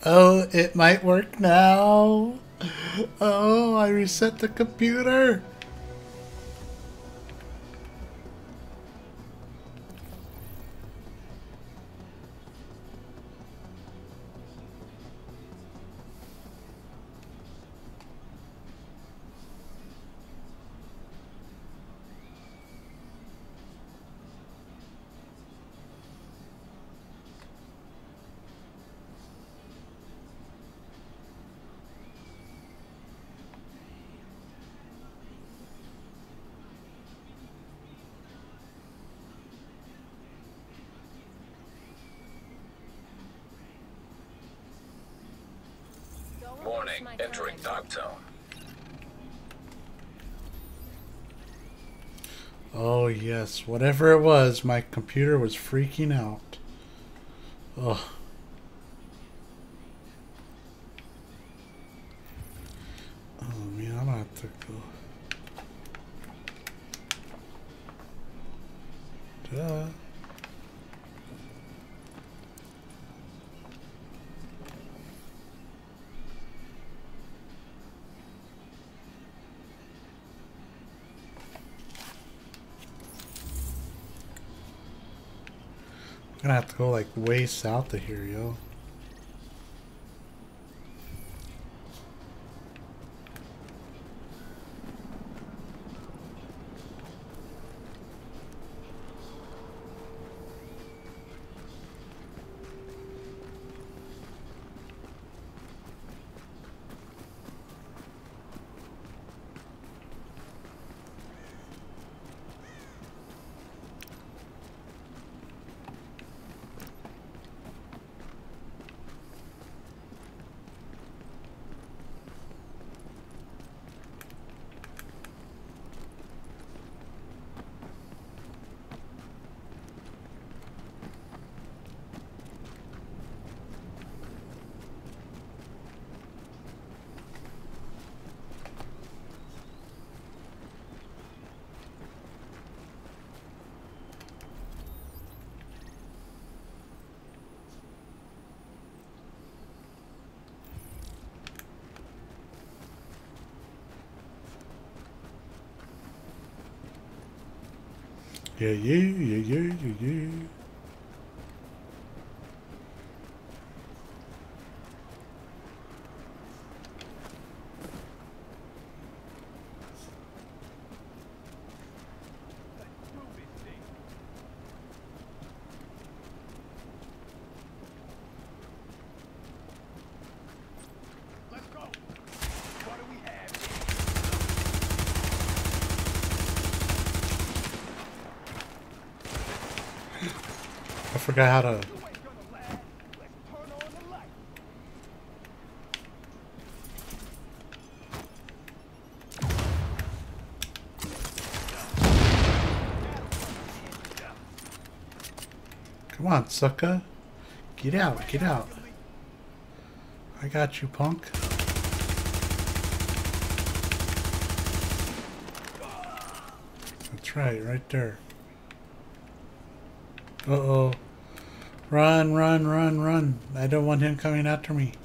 Oh, it might work now. Oh, I reset the computer. Warning, entering dark zone. Oh yes, whatever it was, my computer was freaking out. Ugh. Oh man, I'm gonna have to go. Duh. I'm gonna have to go like way south of here, yo. Yeah. I forgot how to. Come on, sucker. Get out, get out. I got you, punk. That's right there. Uh-oh. Run, run, run, run. I don't want him coming after me.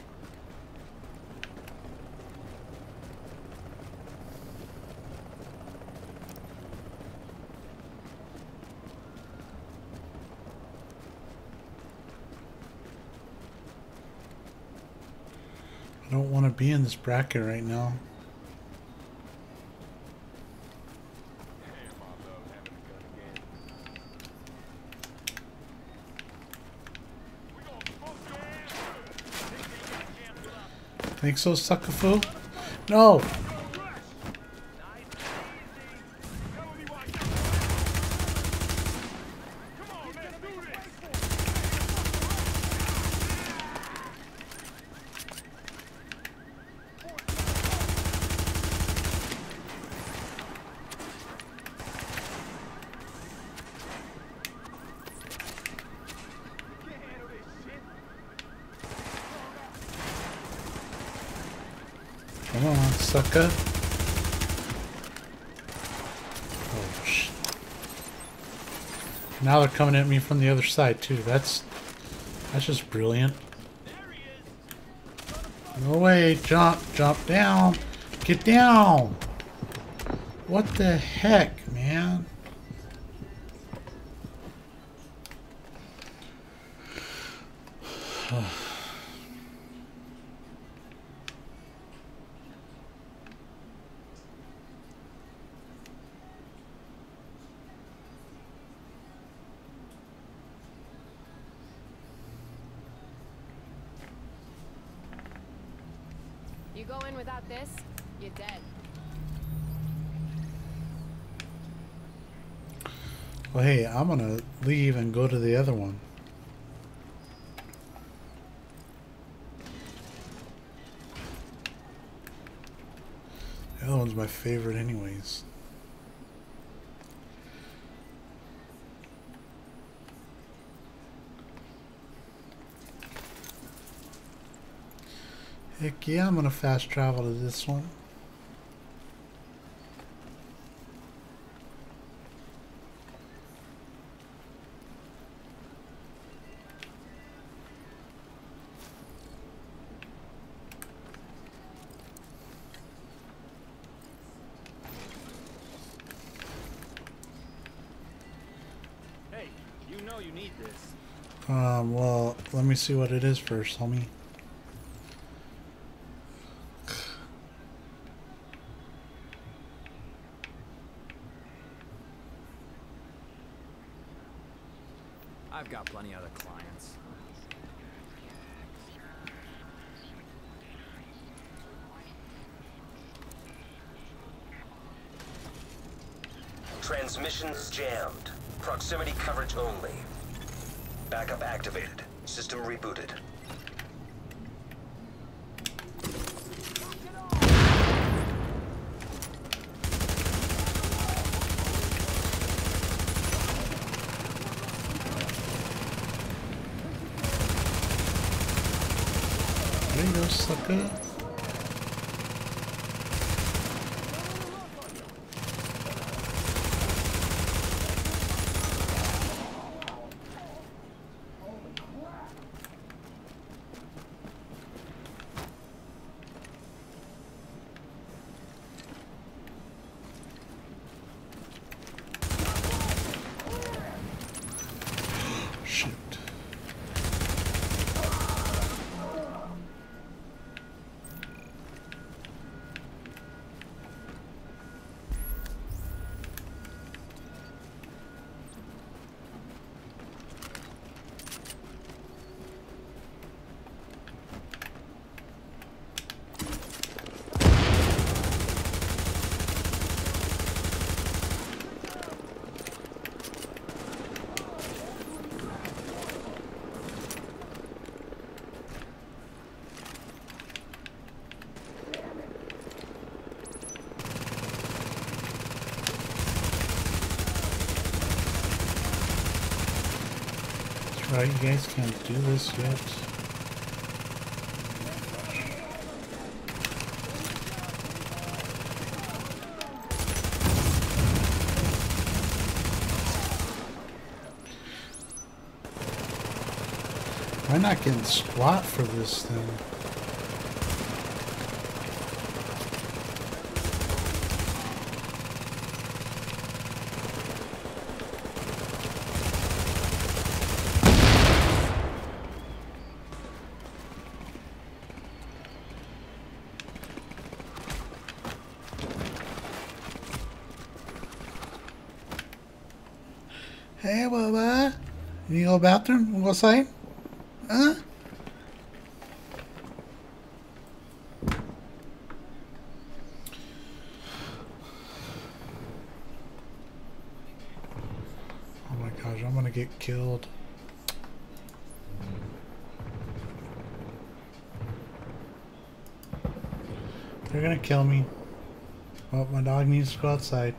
I don't want to be in this bracket right now. Think so, suckerfoo? No! Come on, sucker. Oh, shit. Now they're coming at me from the other side, too. That's just brilliant. No way. Jump. Jump down. Get down. What the heck, man? You go in without this, you're dead. Well, hey, I'm gonna leave and go to the other one. The other one's my favorite anyways. Heck yeah, I'm gonna fast travel to this one. Hey, you know you need this. Well, let me see what it is first, homie. I've got plenty other clients. Transmissions jammed. Proximity coverage only. Backup activated. System rebooted. There you go, sucker. Shoot. Right, you guys can't do this yet. Am I not getting squat for this thing? Hey, Bubba. You go to the bathroom? Wanna go outside? Huh? Oh my gosh, I'm gonna get killed. They're gonna kill me. Oh, my dog needs to go outside.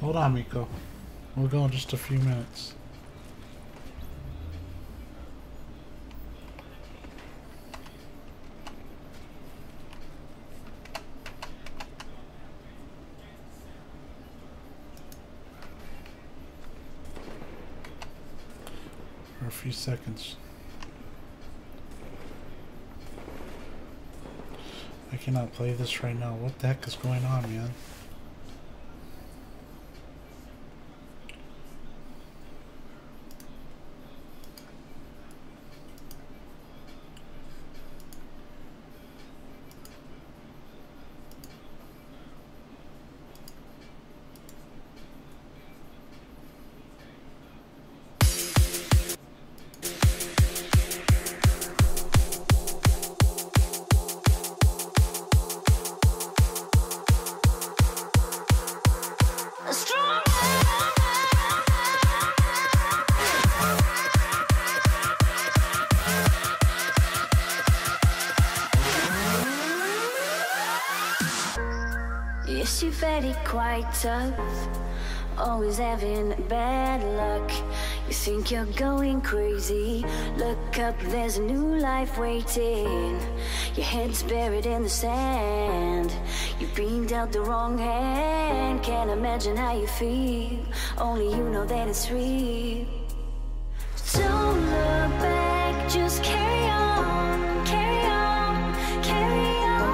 Hold on, Miko. We'll go in just a few minutes. For a few seconds. I cannot play this right now. What the heck is going on, man? Yes, you're very quite tough, always having bad luck. You think you're going crazy, look up, there's a new life waiting. Your head's buried in the sand, you've been dealt the wrong hand. Can't imagine how you feel, only you know that it's real. Don't look back, just carry on, carry on, carry on.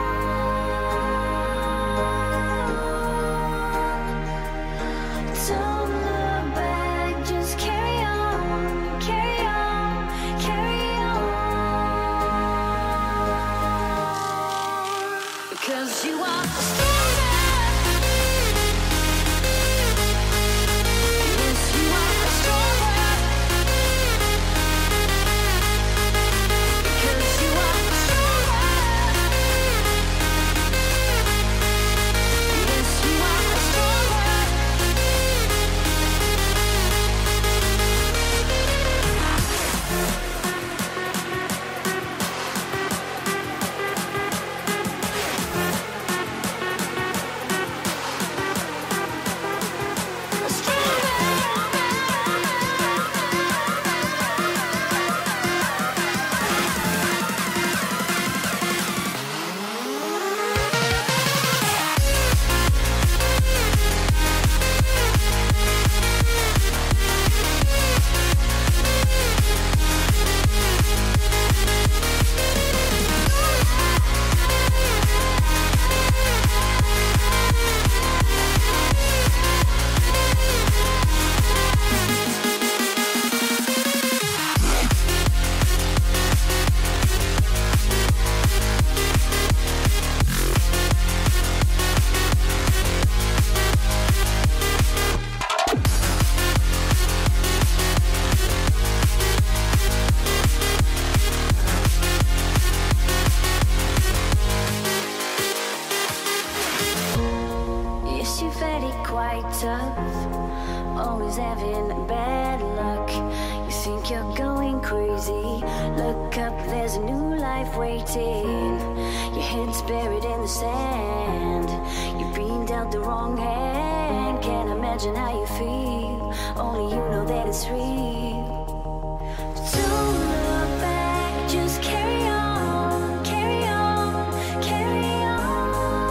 Don't look back, just carry on, carry on, carry on. Because you are stronger. Yes, you are stronger. Because you are stronger. Yes, you are stronger. Yes, you're very quite tough, always having bad luck. You think you're going crazy, look up, there's a new life waiting. Your head's buried in the sand, you've been dealt the wrong hand. Can't imagine how you feel, only you know that it's real. Don't look back, just carry on, carry on, carry on.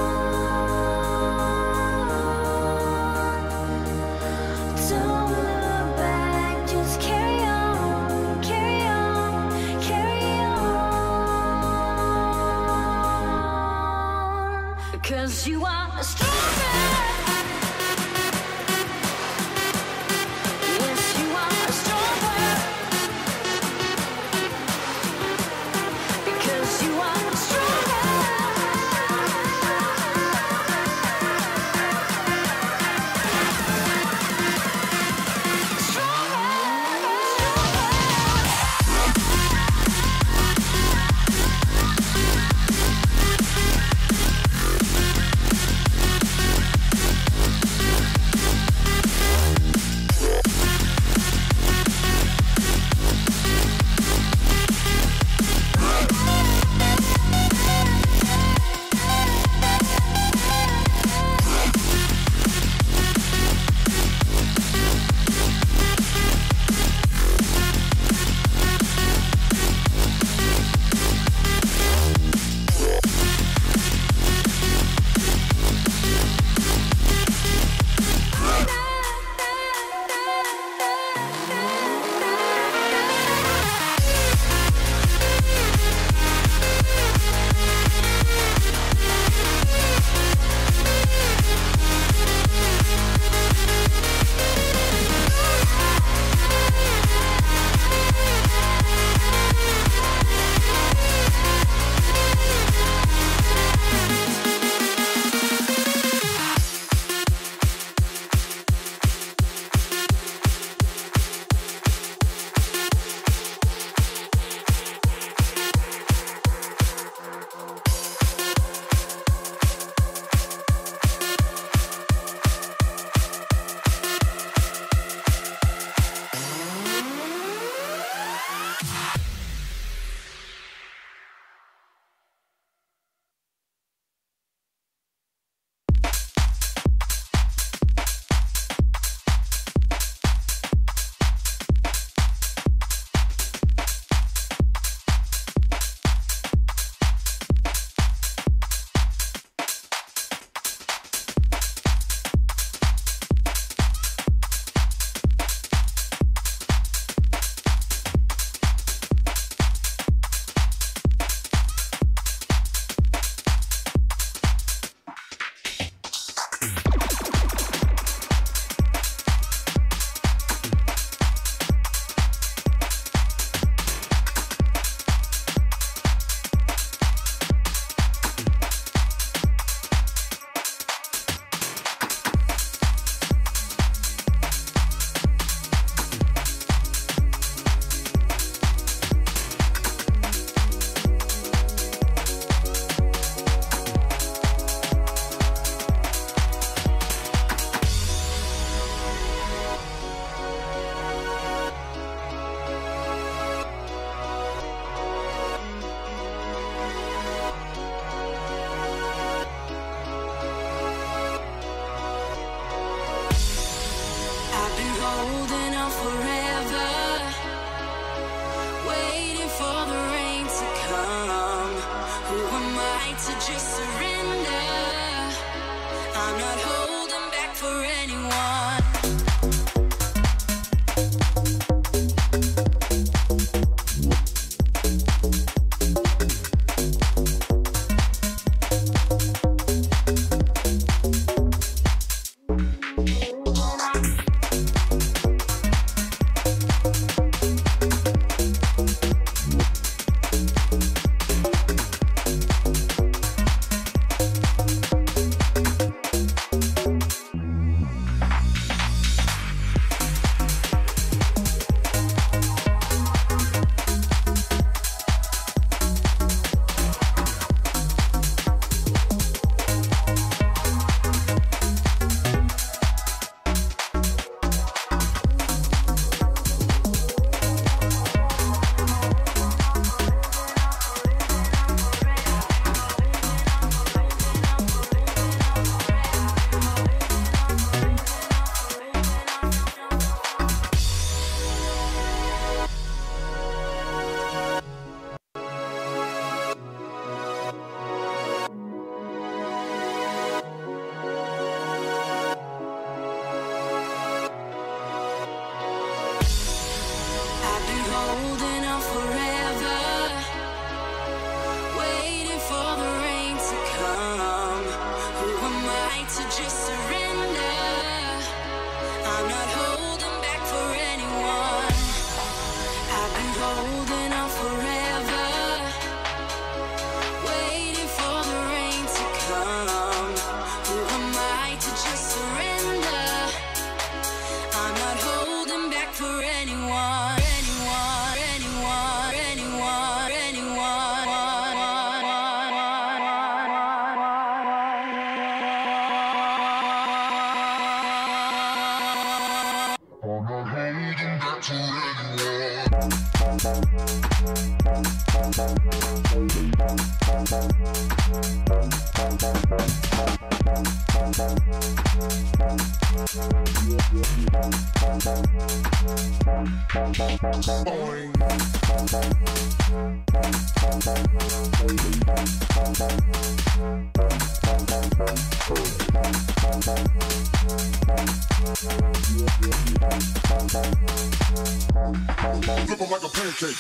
Don't look back, just carry on, carry on, carry on. Because you are stronger. Yes, you are stronger. Because you are stronger. right to just surrender. I'm not holding back for anyone. Holding on forever, waiting for the rain to come. Who am I to just surrender? I'm not holding back for anyone. I've been holding on forever, waiting for the rain to come. Who am I to just surrender? I'm not holding back for anyone. Flip 'em like a pancake.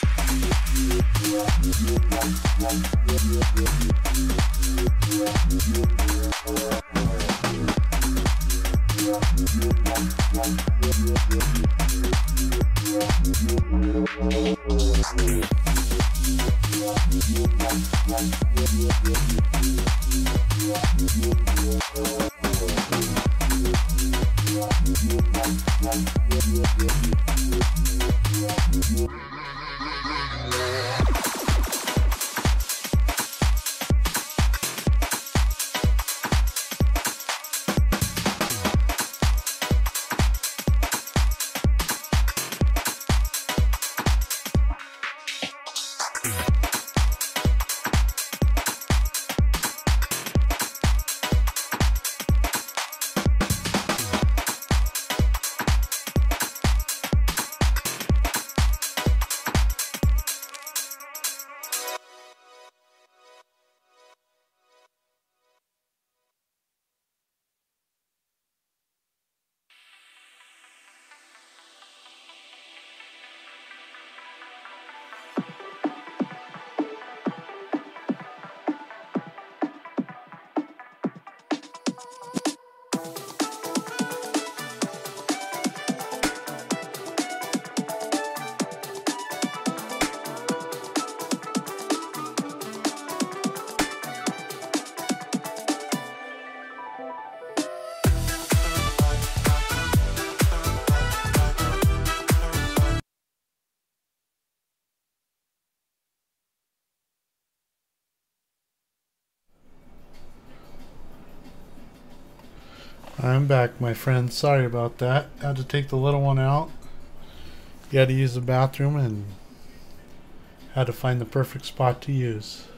I'm back, my friend. Sorry about that. Had to take the little one out. You had to use the bathroom and had to find the perfect spot to use.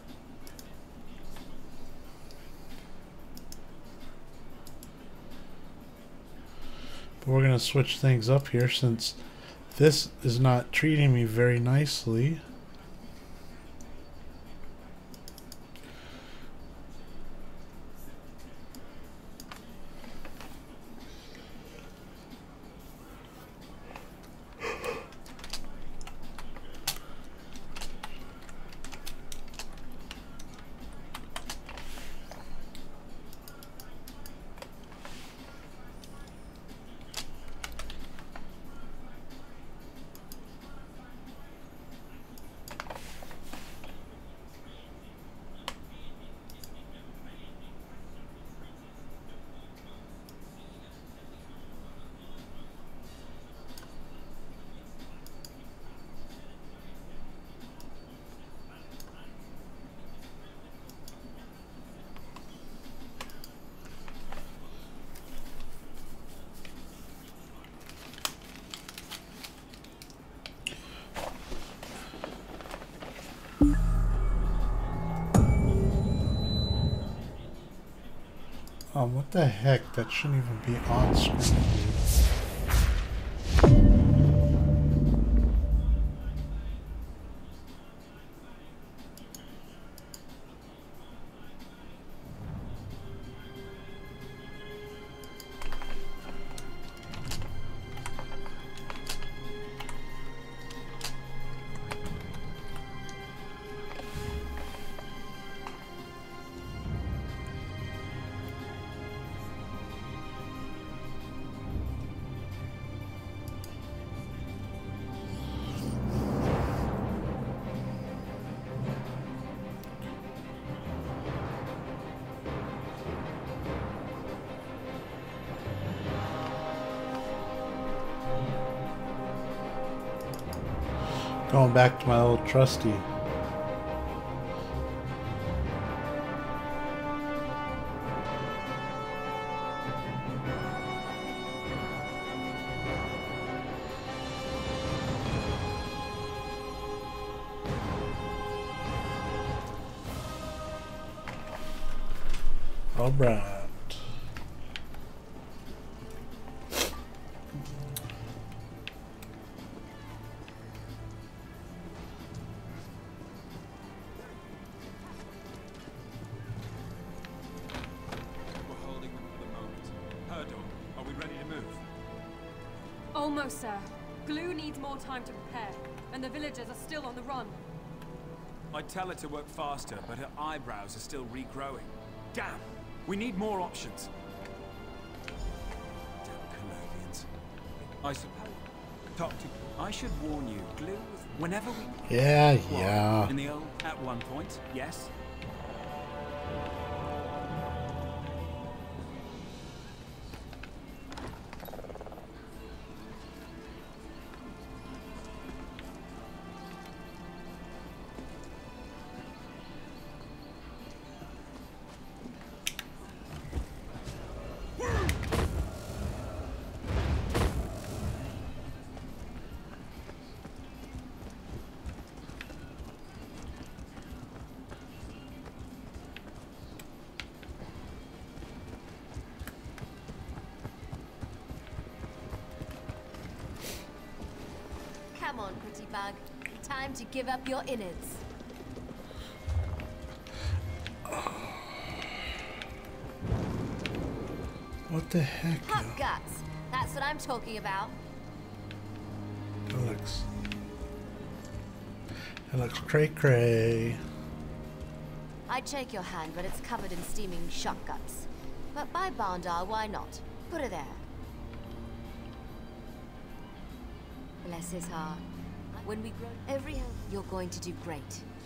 But we're going to switch things up here since this is not treating me very nicely. What the heck? That shouldn't even be on screen, dude. Going back to my old trusty. All right. Almost, sir. Glue needs more time to prepare, and the villagers are still on the run. I'd tell her to work faster, but her eyebrows are still regrowing. Damn! We need more options. Damn Colovians. I suppose. I should warn you, glue is whenever we... Yeah. In the old... At one point, yes? Come on, pretty bug. Time to give up your innards. What the heck? Hot guts. That's what I'm talking about. It looks cray-cray. I'd shake your hand, but it's covered in steaming shot guts. But by Bandar, why not? Put her there. Bless his heart. When we grow every hill, you're going to do great.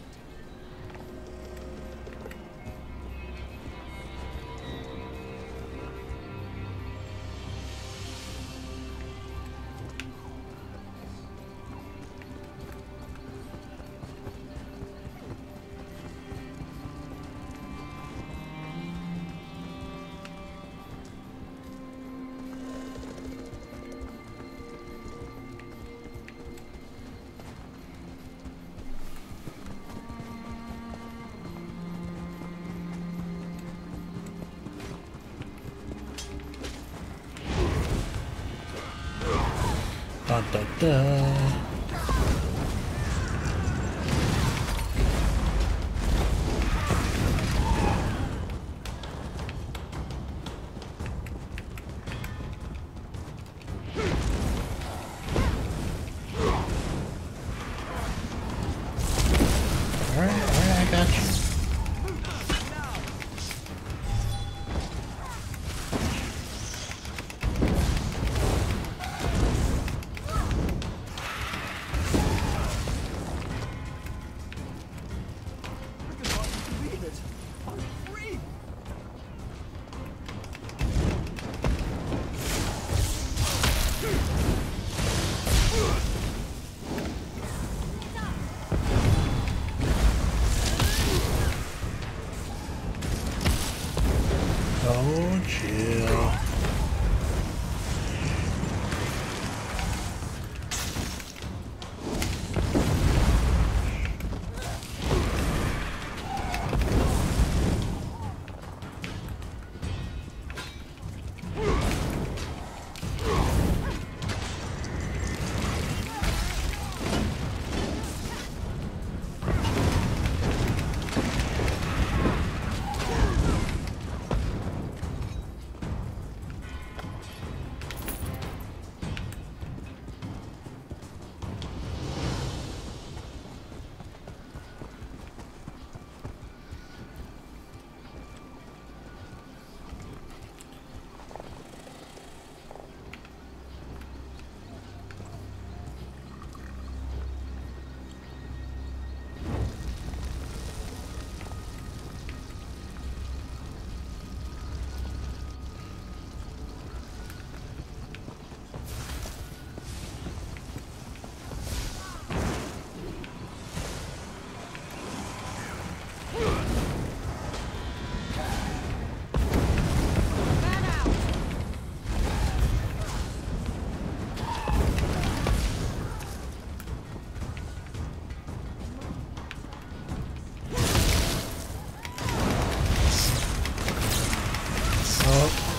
Da da da. Alright, I got you. Oh, chill.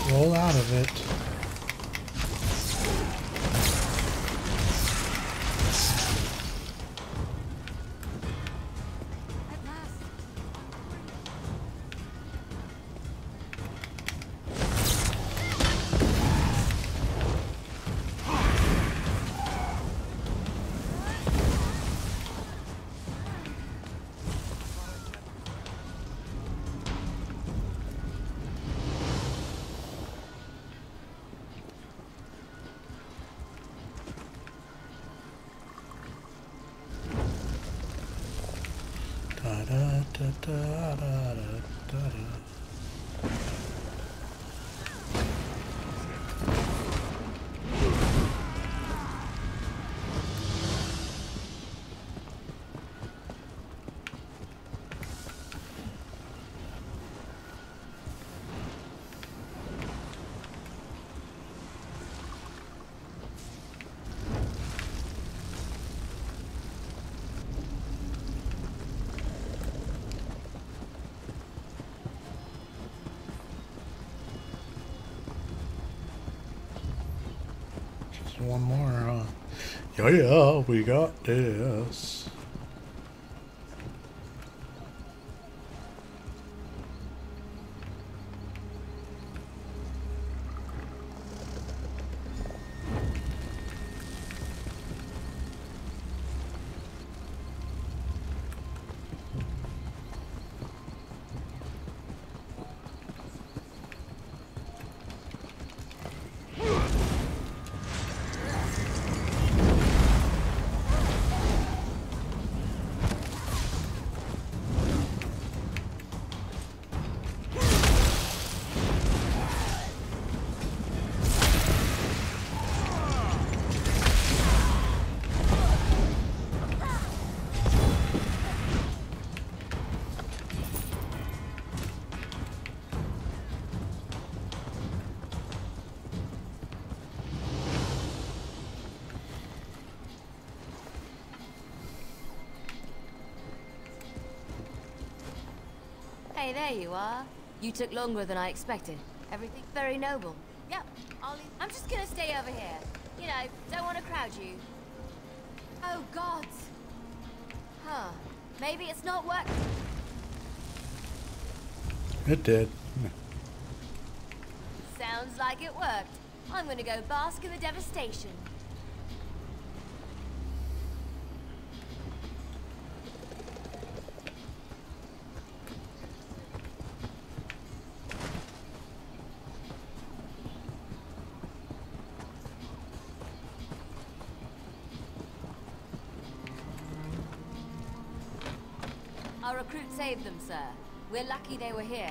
Roll out of it. At last. Da da da da da da da. Just one more, huh? Yeah, we got this. Hey, there you are. You took longer than I expected. Everything very noble. Yep, I'm just gonna stay over here. You know, don't want to crowd you. Oh, gods. Huh. Maybe it's not working. It did. Sounds like it worked. I'm gonna go bask in the devastation. Our recruit saved them, sir. We're lucky they were here.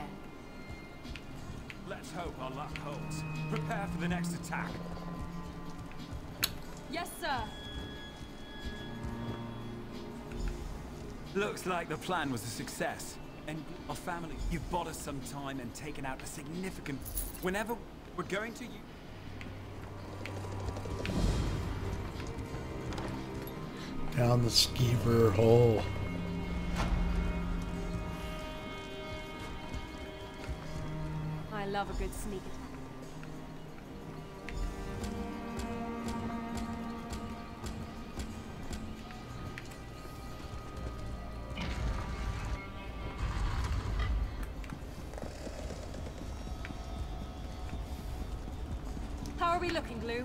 Let's hope our luck holds. Prepare for the next attack. Yes, sir. Looks like the plan was a success. And our family, you've bought us some time and taken out a significant... Whenever we're going to you... Down the skeever hole. I love a good sneak attack. How are we looking, Glue?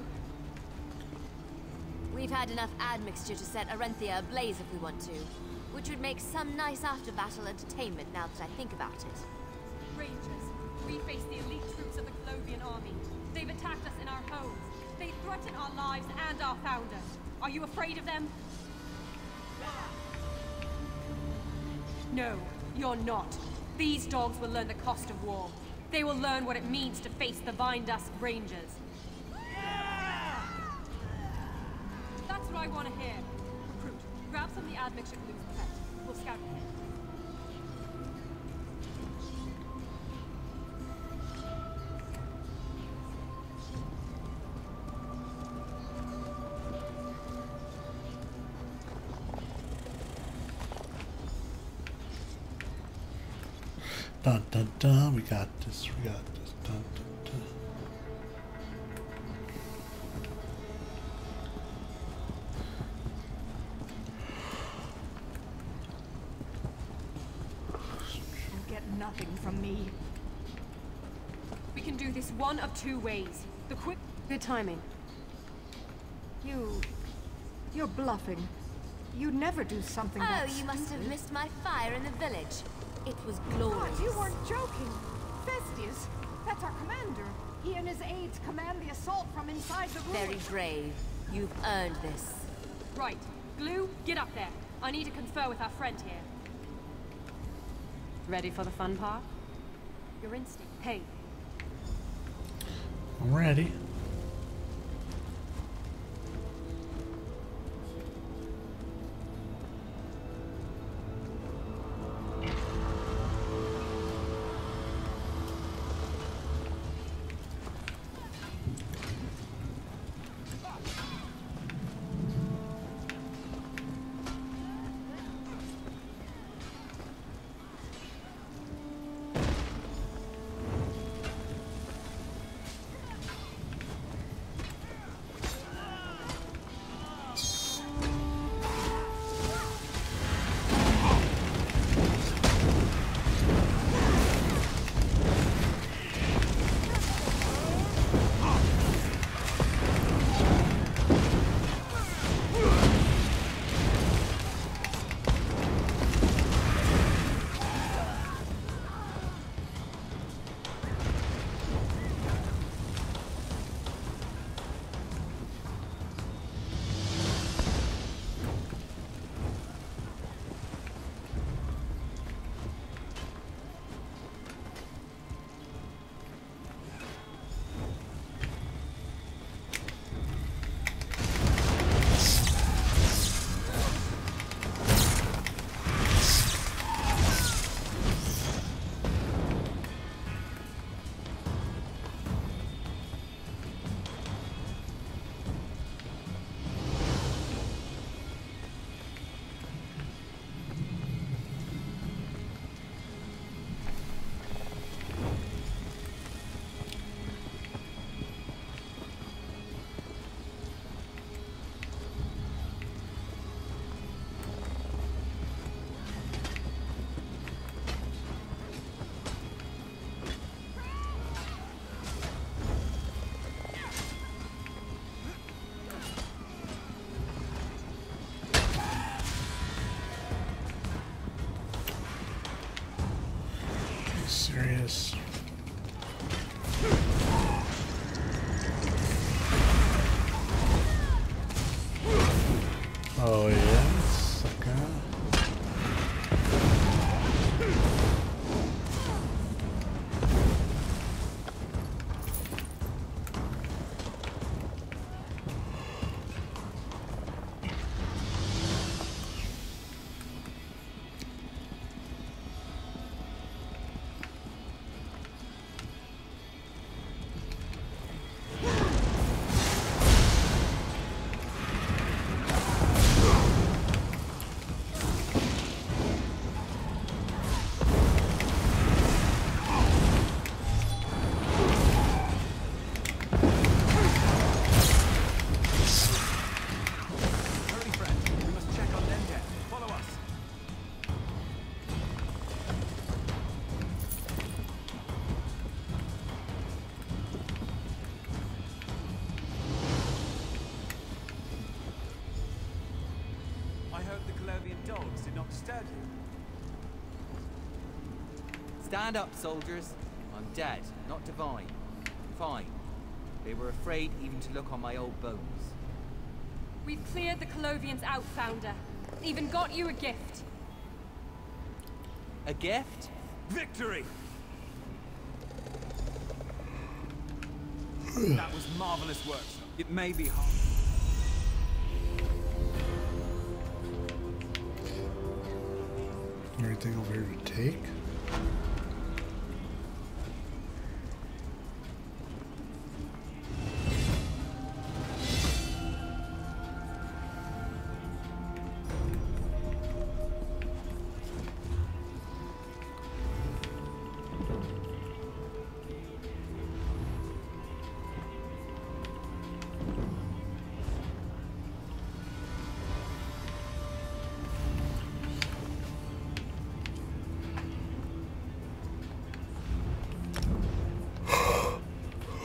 We've had enough admixture to set Arenthia ablaze if we want to, which would make some nice after-battle entertainment now that I think about it. Rangers, we face the elite troops of the Clovian army. They've attacked us in our homes. They threaten our lives and our founder. Are you afraid of them? No, you're not. These dogs will learn the cost of war. They will learn what it means to face the Vindusk Rangers. That's what I want to hear. Recruit, grab some of the admixture Glue's prepped. We'll scout ahead. Dun dun dun, we got this, dun dun dun. from me. We can do this one of two ways. Good timing. You're bluffing. You'd never do something that Oh, you must have stupid. missed my fire in the village. It was glorious. God, you weren't joking. Vestius, that's our commander. He and his aides command the assault from inside the ruins. Very brave. You've earned this. Right. Glue, get up there. I need to confer with our friend here. Ready for the fun part? Your instinct. Hey, I'm ready. Serious. Oh yeah, sucker. Hurry, friend. We must check on them yet. Follow us. I hope the Colovian dogs did not disturb you. Stand up, soldiers. I'm dead, not divine. Fine. They were afraid even to look on my old bones. we've cleared the Colovians out, Founder. Even got you a gift. A gift? Victory! That was marvelous work. It may be hard. Everything over here to take.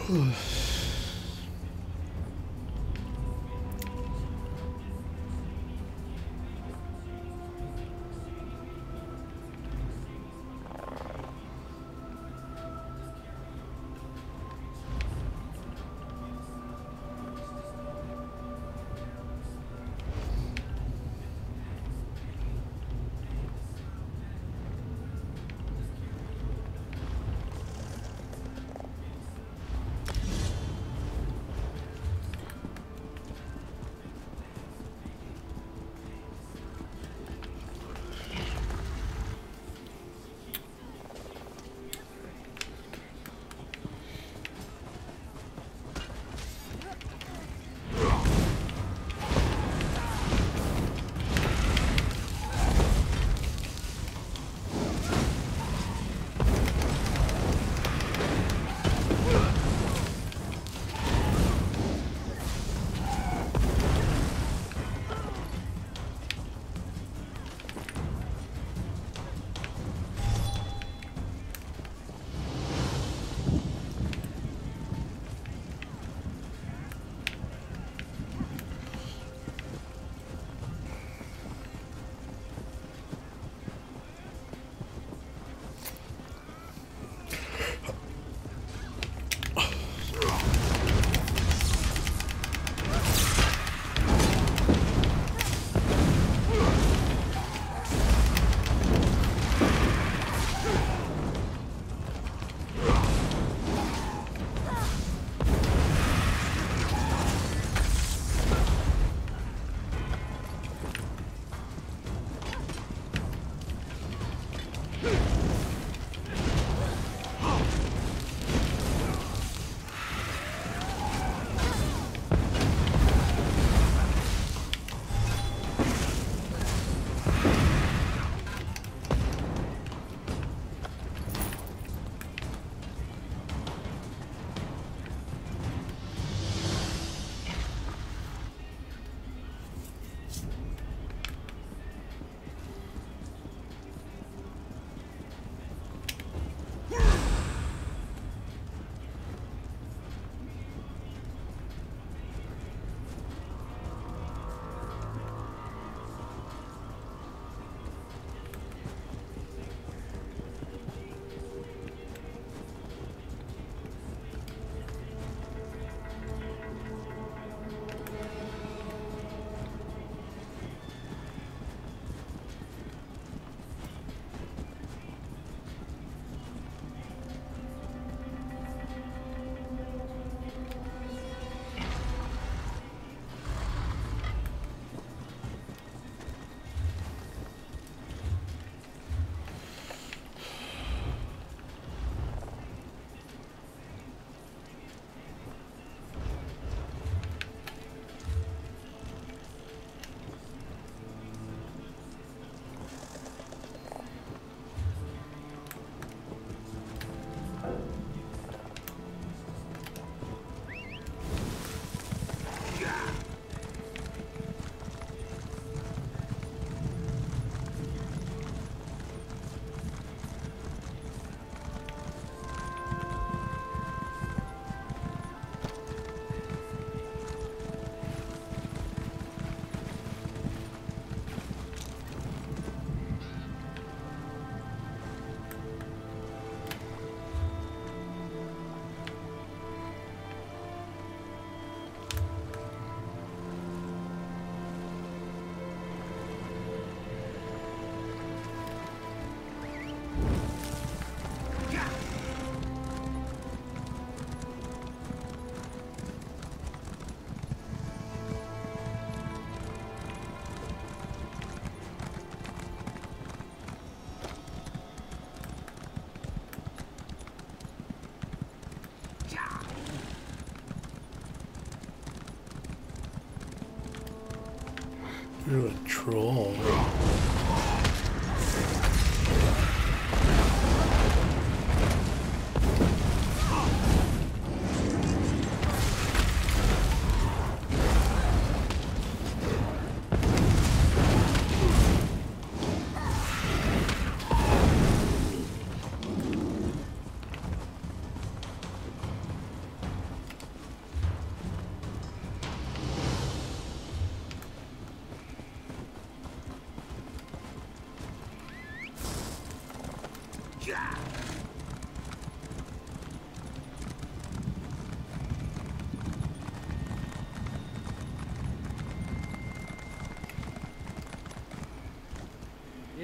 You're a troll.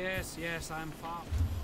Yes, yes, I'm far.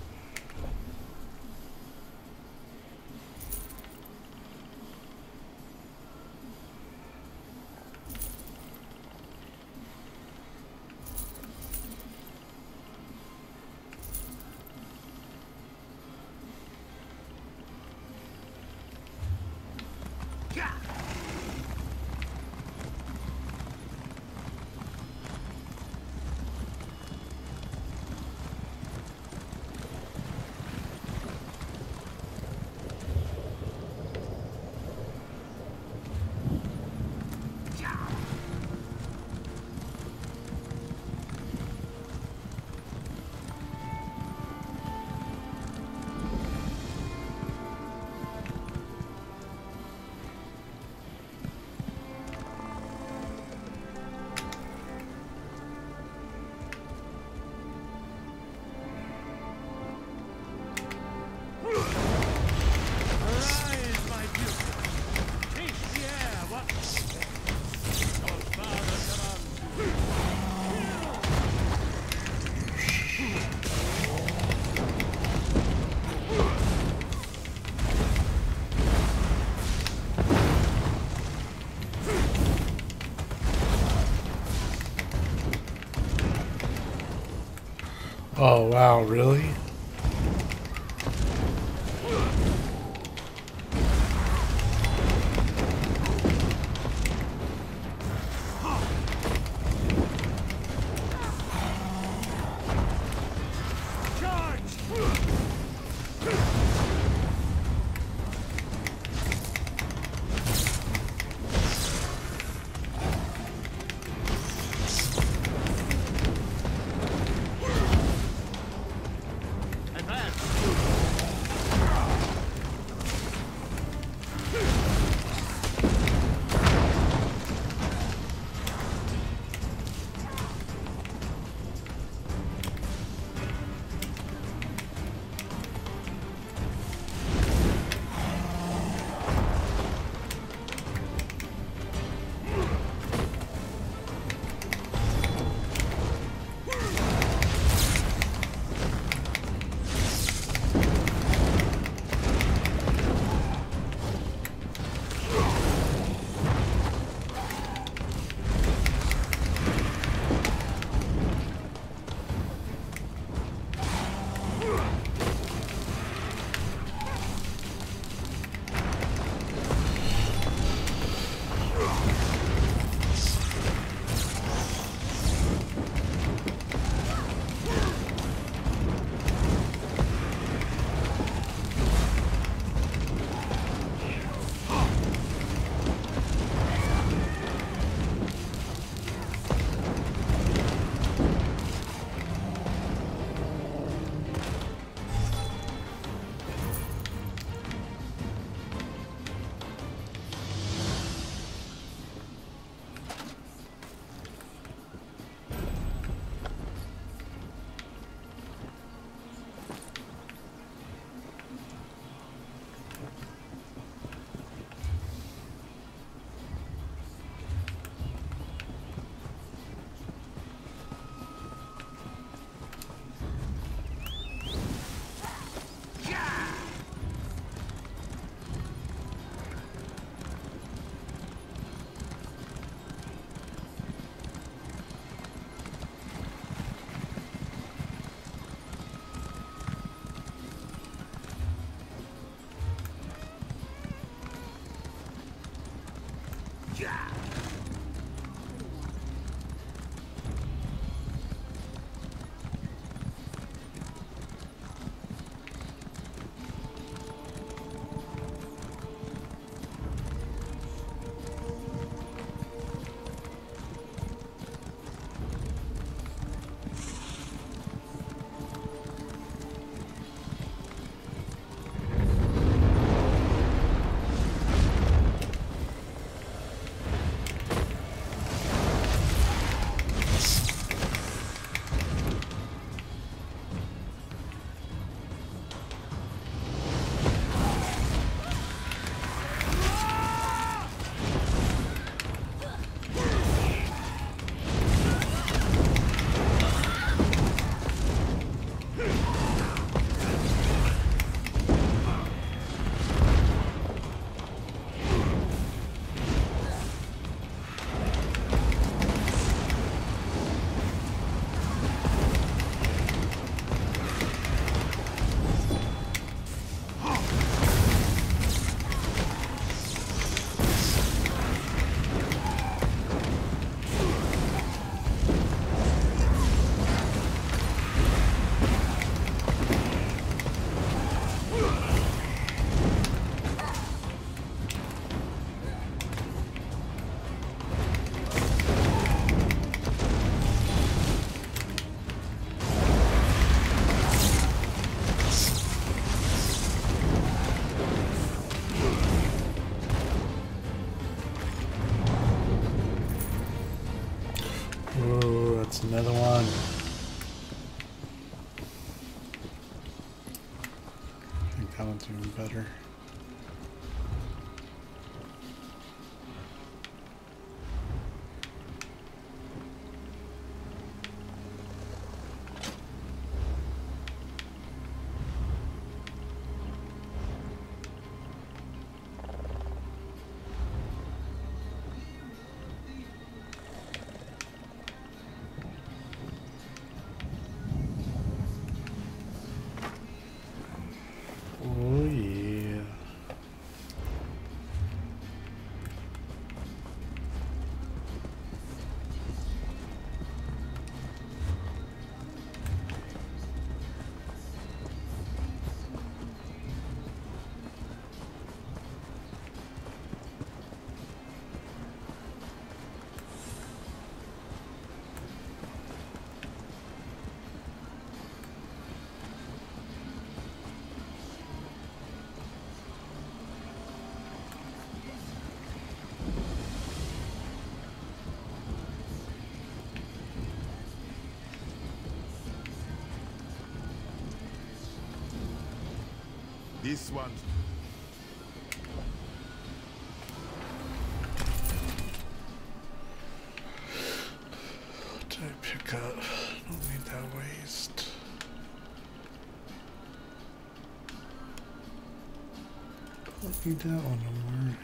Oh wow, really? sounds even better. Oh yeah. This one. What did I pick up? Don't need that waste. Don't need that one no more.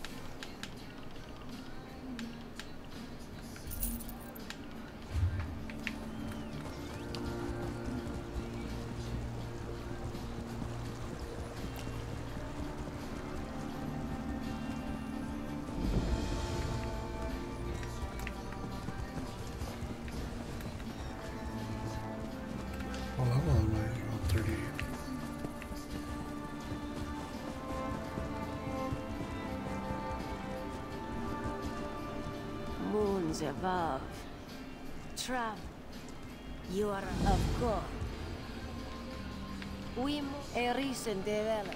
What level am I? Oh, 38. Moons above. Travel. You are of God. We a recent development.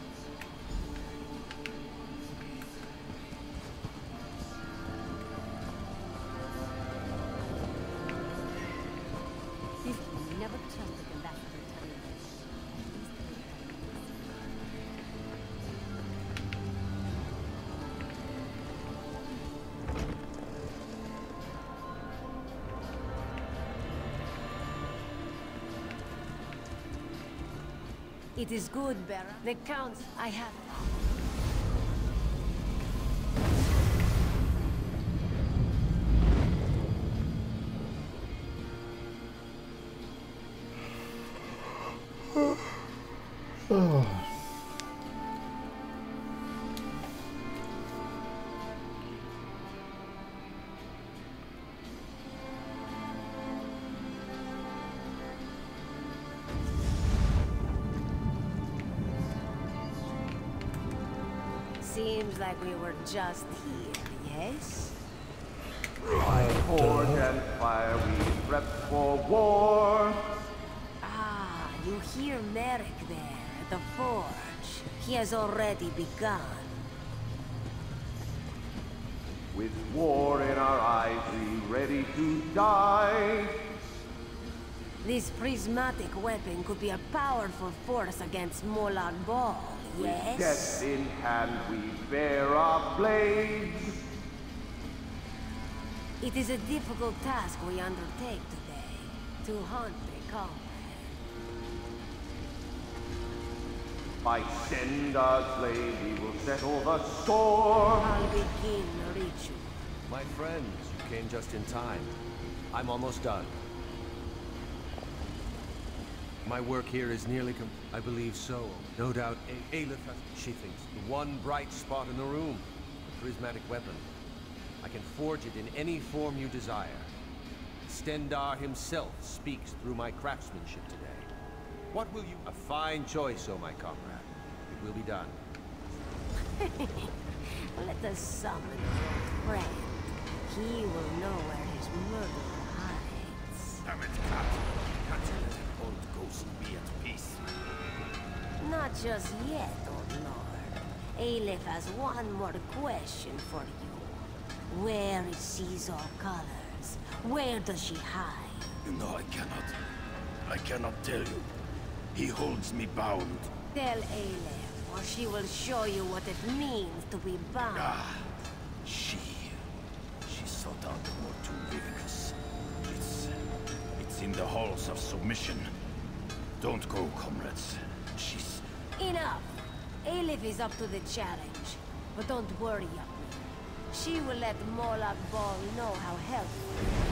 Never trusted the last It is good, Barra. The counts I have. Oh. Seems like we were just here, yes? By forge and fire we prep for war. Ah, you hear Merrick there at the forge. He has already begun. With war in our eyes, we ready to die. This prismatic weapon could be a powerful force against Molag Bal, yes? With death in hand, we bear our blades. It is a difficult task we undertake today, to hunt the combat. By Stendar's blade, we will settle the score. I'll begin the ritual. My friends, you came just in time. I'm almost done. My work here is nearly complete. I believe so. No doubt Aelith has... She thinks the one bright spot in the room. The prismatic weapon. I can forge it in any form you desire. Stendar himself speaks through my craftsmanship today. What will you... A fine choice, oh my comrade. It will be done. Let us summon your friend. He will know where his murderer hides. Damn it, Cat. Can't you let an old ghost be at peace? Not just yet, old lord. Aelith has one more question for you. Where is Caesar Colors? Where does she hide? You know I cannot. I cannot tell you. He holds me bound. Tell Aelith She will show you what it means to be bound. Ah, she sought out the Mortu Vivicus. It's in the halls of submission. Don't go, comrades. She's... Enough! Aelith is up to the challenge. But don't worry, Yukmi. She will let Molag Bal know how helpful.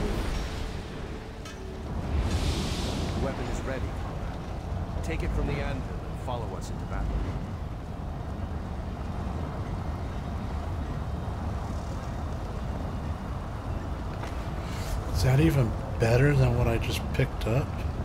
The weapon is ready, comrade. Take it from the anvil and follow us into battle. Is that even better than what I just picked up?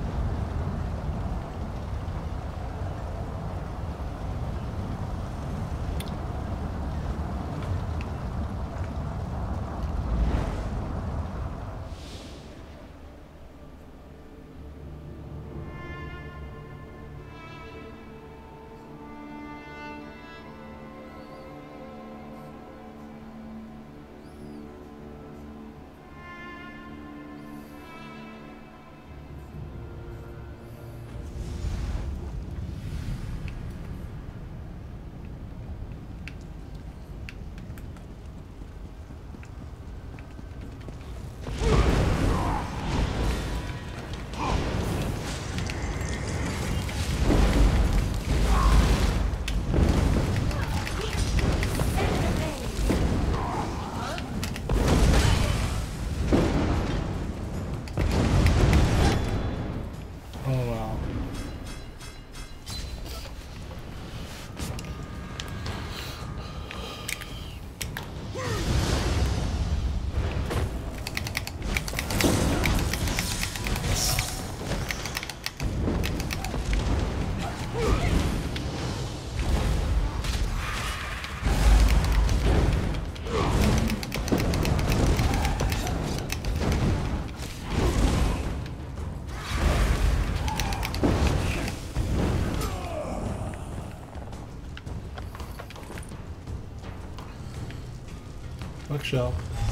Bookshelf.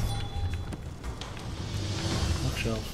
Bookshelf.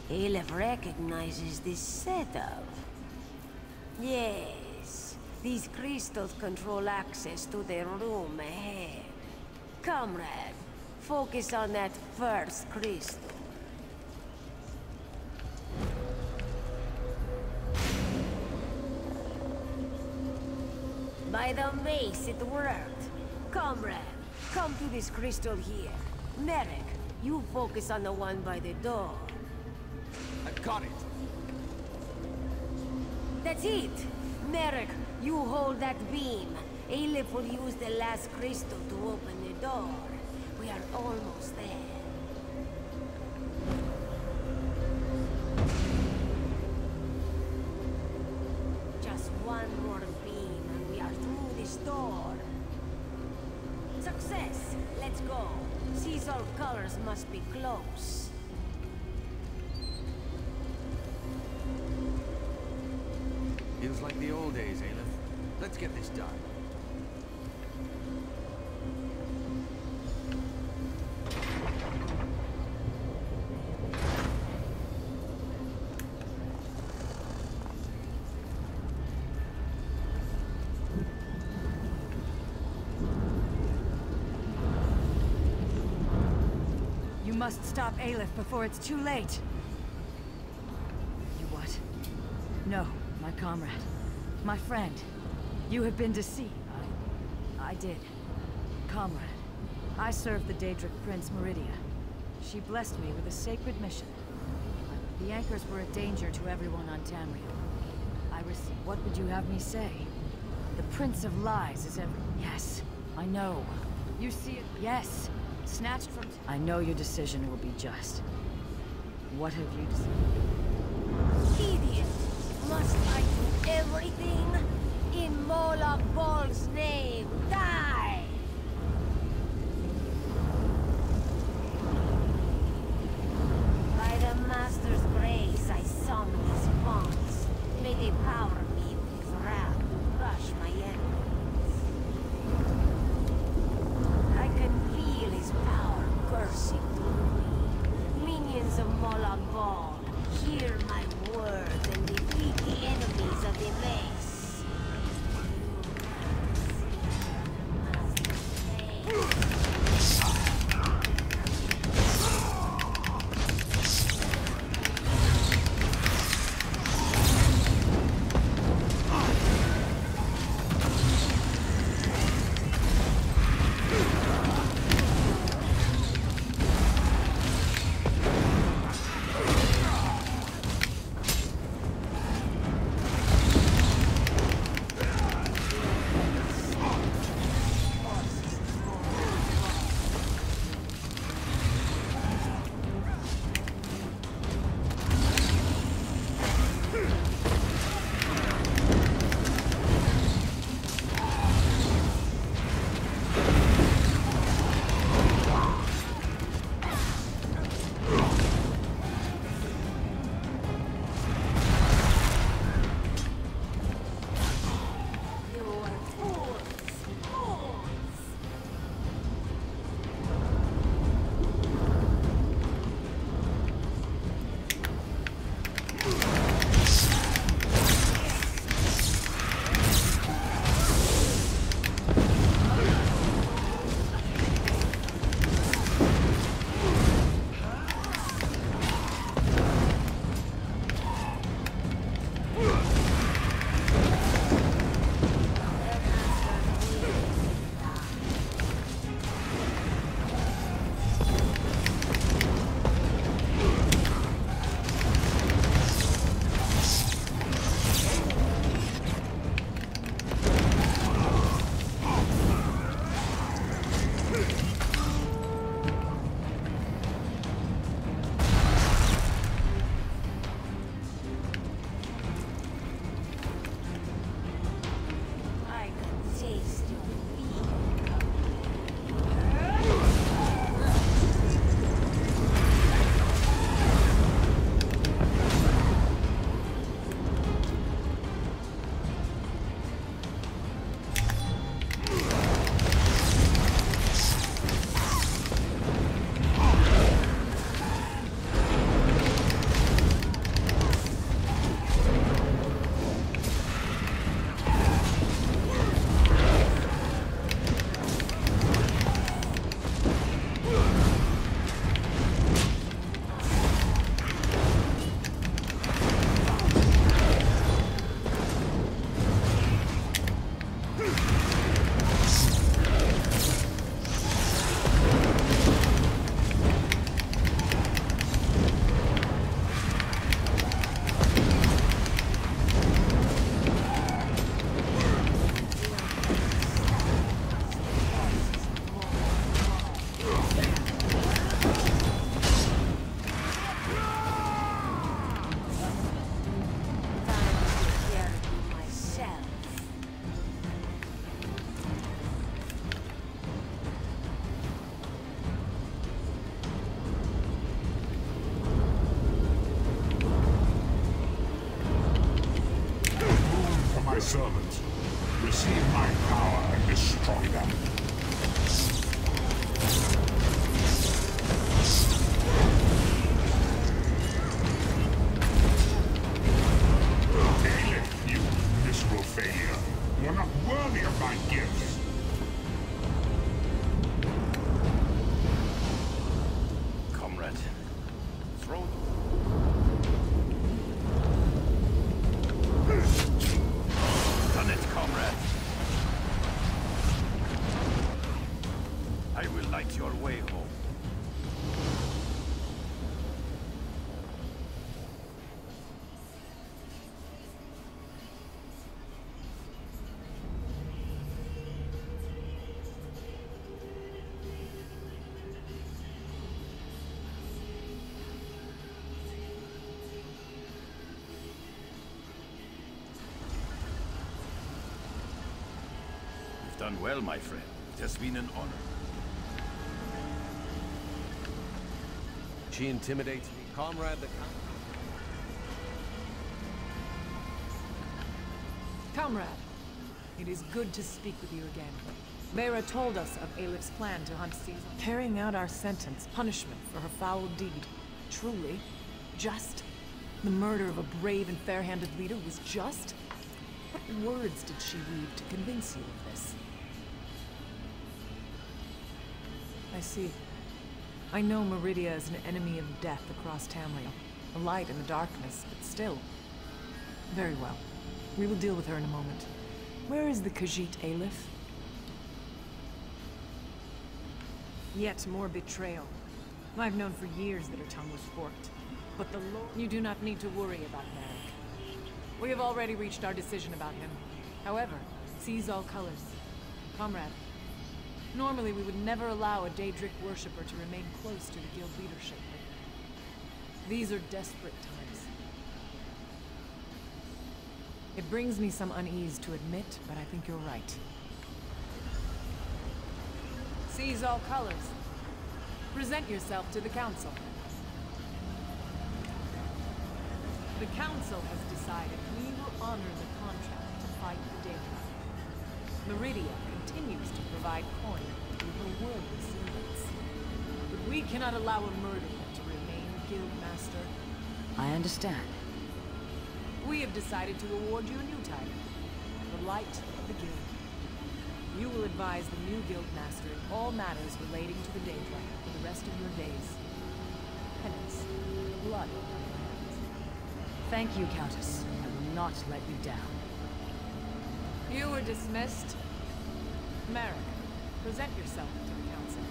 Aleph recognizes this setup. Yes, these crystals control access to the room ahead. Comrade, focus on that first crystal. By the mace, it worked. Comrade, come to this crystal here. Merrick, you focus on the one by the door. I've got it. That's it! Merrick, you hold that beam. Aleph will use the last crystal to open the door. We are almost there. Just one more beam and we are through this door. Success! Let's go. Caesar colors must be close. Feels like the old days, Aleph. Let's get this done. You must stop Aleph before it's too late. You what? No. My comrade. My friend. You have been deceived. I did. Comrade. I served the Daedric Prince Meridia. She blessed me with a sacred mission. The anchors were a danger to everyone on Tamriel. I received... What would you have me say? The Prince of Lies is every... Yes, I know. You see it? Yes. Snatched from... I know your decision will be just. What have you decided? Idiot! Must I do everything? In Moloch Ball's name, die! By the Master's grace, I summon his bonds. May they power me with his wrath to crush my enemies. I can feel his power coursing through me. Minions of Moloch Ball, hear my words and defeat the enemies of the mace. servants. Receive my power and destroy them. Aelith, you miserable failure. You're not worthy of my gifts. Comrade, throw done it, comrade. I will light your way home. You've done well, my friend. It has been an honor. She intimidates me. Comrade, the Comrade, it is good to speak with you again. Mara told us of Aelif's plan to hunt Caesar, carrying out our sentence, punishment for her foul deed. Truly, just? The murder of a brave and fair-handed leader was just? What words did she weave to convince you of this? I see. I know Meridia is an enemy of death across Tamriel. A light in the darkness, but still. Very well. We will deal with her in a moment. Where is the Khajiit Aelif? Yet more betrayal. I've known for years that her tongue was forked. But the Lord... You do not need to worry about Merrick. We have already reached our decision about him. However, seize all colors. Comrade, normally we would never allow a Daedric worshipper to remain close to the guild leadership. But these are desperate times. It brings me some unease to admit, but I think you're right. Seize all colors. Present yourself to the Council. The Council has decided we will honor the contract to fight the Daedra. Meridia continues to provide coin through her worldly servants. But we cannot allow a murderer to remain Guildmaster. I understand. We have decided to award you a new title, the Light of the Guild. You will advise the new Guildmaster in all matters relating to the Daedra for the rest of your days. Penance, blood on your hands. Thank you, Countess. I will not let you down. You were dismissed. Merrick, present yourself to the Council.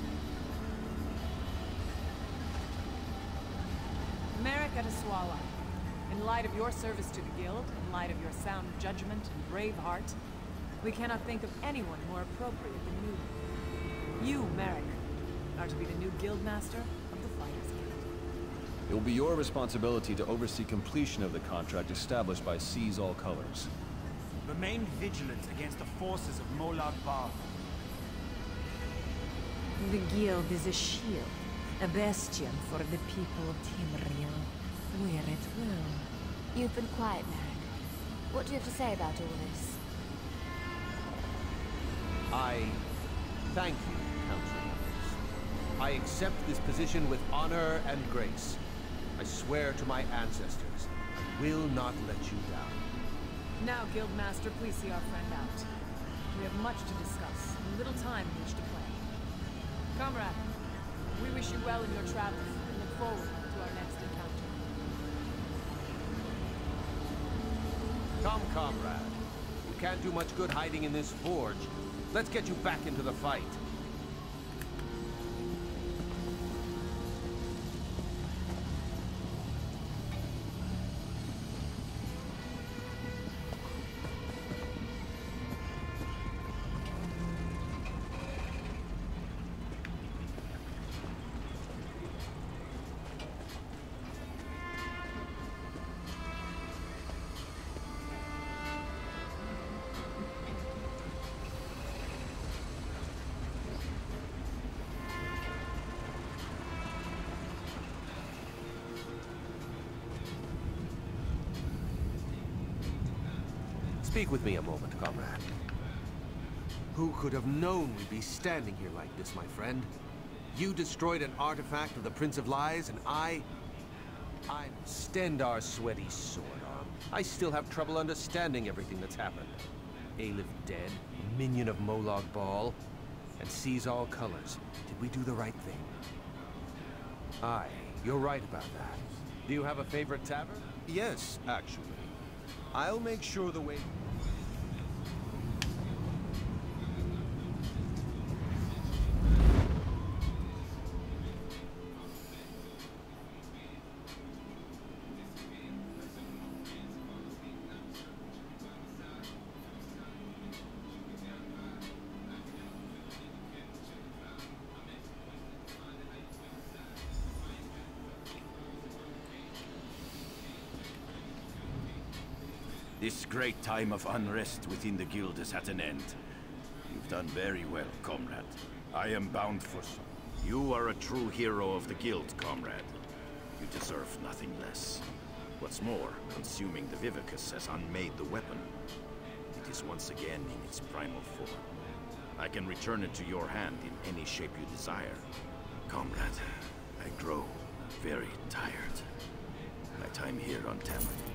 Merrick Adeswala, in light of your service to the Guild, in light of your sound judgment and brave heart, we cannot think of anyone more appropriate than you. You, Merrick, are to be the new Guildmaster of the Fighters Guild. It will be your responsibility to oversee completion of the contract established by Seize All Colors. Remain vigilant against the forces of Molag Bal. The guild is a shield, a bastion for the people of Tamriel, where it will. You've been quiet, Merrick. What do you have to say about all this? I thank you, Council members. I accept this position with honor and grace. I swear to my ancestors, I will not let you down. Now, Guildmaster, please see our friend out. We have much to discuss, and little time in which to play. Comrade, we wish you well in your travels, and look forward to our next encounter. Come, comrade. You can't do much good hiding in this forge. Let's get you back into the fight. Speak with me a moment, comrade. Who could have known we'd be standing here like this, my friend? You destroyed an artifact of the Prince of Lies, and I Stendarr's sweaty sword arm. I still have trouble understanding everything that's happened. Aelif dead, a minion of Molag Bal, and sees all colors. Did we do the right thing? Aye, you're right about that. Do you have a favorite tavern? Yes, actually. I'll make sure the way... This great time of unrest within the guild is at an end. You've done very well, comrade. I am bound for some. You are a true hero of the guild, comrade. You deserve nothing less. What's more, consuming the Vivicus has unmade the weapon. It is once again in its primal form. I can return it to your hand in any shape you desire. Comrade, I grow very tired. My time here on Tamriel